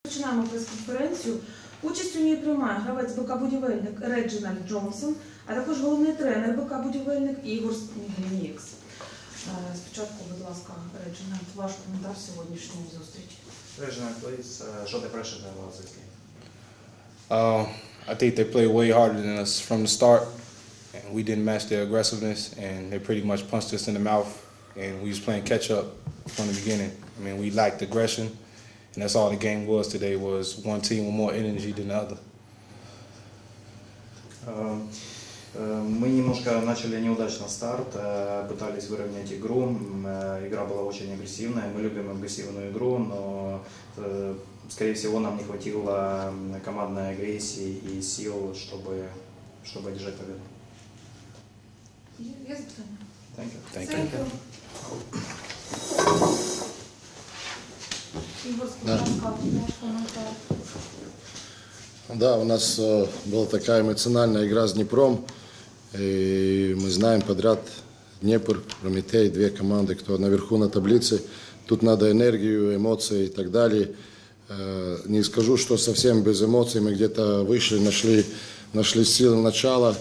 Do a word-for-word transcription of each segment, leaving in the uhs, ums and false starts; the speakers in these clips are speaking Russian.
Починаємо прес-конференцію. Участь у ній приймає гравець БК-будівельник Реджинальд Джонсон, а також головний тренер БК-будівельник Ігор Грінікс. Спочатку, будь ласка, Реджинальд, ваш коментар сьогоднішньої зустрічі. Reginald, please, uh, show the pressure about this game. Uh, I think they played way harder than us from the start, and we didn't match their aggressiveness, and they pretty much punched us in the mouth, and we was playing catch up from the beginning. I mean, we lacked aggression, and that's all the game was today, was one team with more energy than the other. Uh, uh, мы немножко начали неудачно старт, uh, пытались выровнять игру, uh, игра была очень агрессивная, мы любим агрессивную игру, но uh, скорее всего нам не хватило командной агрессии и сил, чтобы, чтобы одержать победу. Є запитання? Thank you. Thank you. Ігор, будь ласка, ваш коментар. Да, у нас э, была такая эмоциональная игра с Днепром. И мы знаем подряд Днепр, Прометей, две команды, кто наверху на таблице. Тут надо энергию, эмоции и так далее. Э, не скажу, что совсем без эмоций. Мы где-то вышли, нашли, нашли силы начала.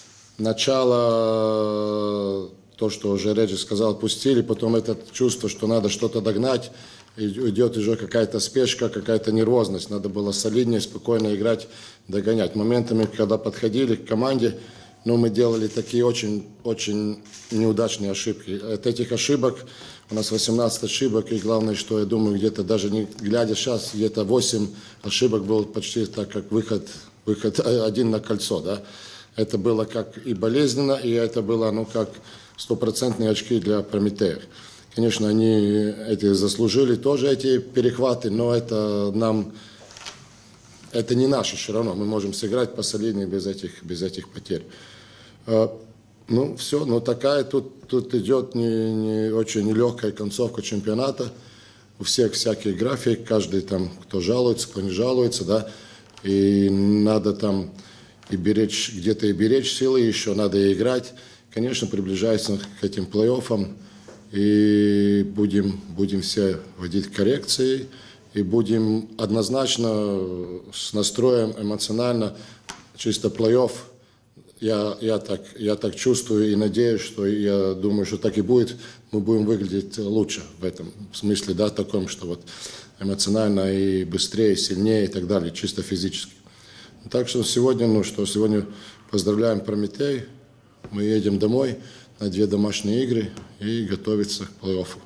Начало, то, что уже Реджи сказал, пустили. Потом это чувство, что надо что-то догнать. Идет уже какая-то спешка, какая-то нервозность. Надо было солиднее, спокойно играть, догонять. Моментами, когда подходили к команде, ну, мы делали такие очень, очень неудачные ошибки. От этих ошибок у нас восемнадцать ошибок. И главное, что я думаю, где-то даже не глядя сейчас, где-то восемь ошибок было почти так, как выход, выход один на кольцо. Да? Это было как и болезненно, и это было, ну, как стопроцентные очки для Прометеев. Конечно, они эти заслужили тоже эти перехваты, но это нам, это не наше все равно. Мы можем сыграть посолиднее без этих, без этих потерь. Ну, все, но такая тут, тут идет не, не очень нелегкая концовка чемпионата. У всех всякие графики, каждый там, кто жалуется, кто не жалуется, да. И надо там и беречь, где-то и беречь силы, еще надо и играть. Конечно, приближаясь к этим плей-оффам. И будем, будем все вводить коррекции, и будем однозначно с настроем эмоционально, чисто плей-офф. Я, я, так, я так чувствую и надеюсь, что я думаю, что так и будет. Мы будем выглядеть лучше в этом смысле, да, таком, что вот эмоционально и быстрее, и сильнее и так далее, чисто физически. Так что сегодня, ну что, сегодня поздравляем Прометей, мы едем домой на две домашние игры и готовиться к плей-оффу.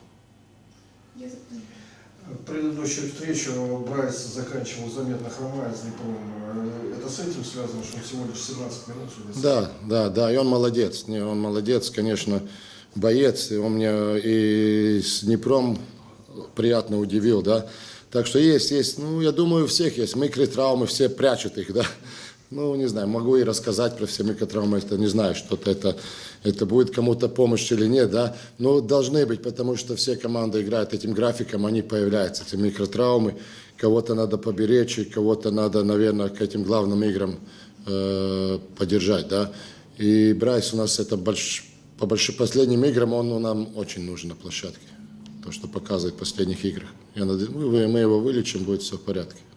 Предыдущую встречу Брайс заканчивал заметно хромая с Днепром. Это с этим связано, что он всего лишь семнадцать минут? Да, да, да, и он молодец. Не, он молодец, конечно, боец. И он меня и с Днепром приятно удивил, да. Так что есть, есть, ну, я думаю, у всех есть микротравмы, все прячут их, да. Ну, не знаю, могу и рассказать про все микротравмы, это не знаю, что-то это, это будет кому-то помощь или нет, да. Но должны быть, потому что все команды играют этим графиком, они появляются, эти микротравмы. Кого-то надо поберечь, и кого-то надо, наверное, к этим главным играм э, поддержать, да. И Брайс у нас это больш, по больш, последним играм, он ну, нам очень нужен на площадке. То, что показывает в последних играх. Я над... мы, мы его вылечим, будет все в порядке.